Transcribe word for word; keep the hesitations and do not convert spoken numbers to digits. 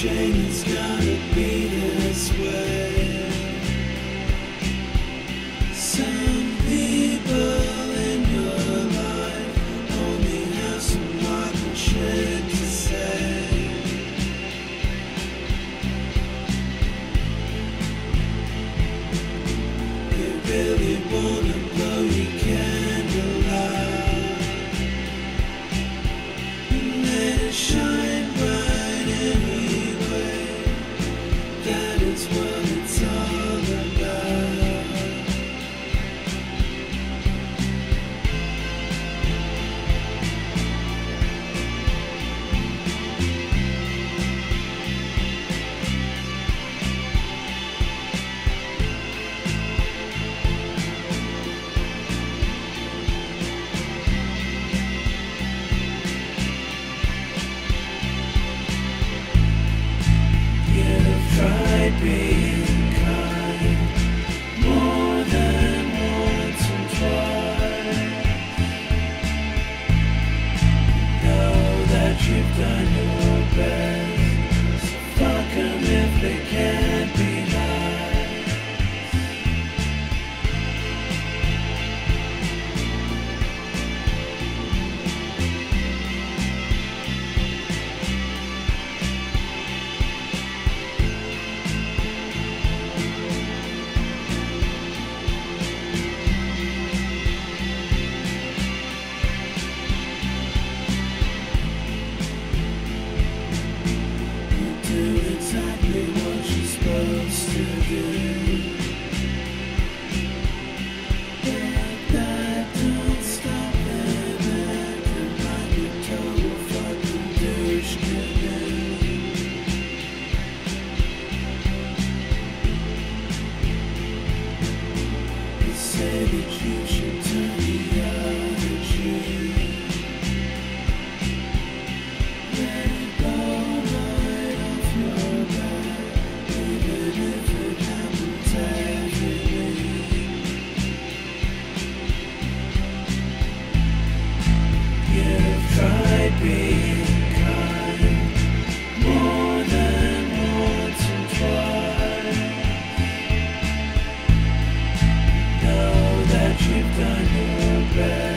shame it's gotta be this way. Some people in your life only have some rotten shit to say. You really wanna blow your candle out and let it shine bright anyway. That is what it's all about. Tried being kind more than once and twice. Know that you've done your best, so fuck 'em if they can't be nice. Do exactly what you're supposed to do, but that don't stop them acting like a total fucking douche canoe. You say that you should turn the other cheek. Let it go right off your back, even if it happens every week. You've tried being kind more than once and twice. Know that you've done your best.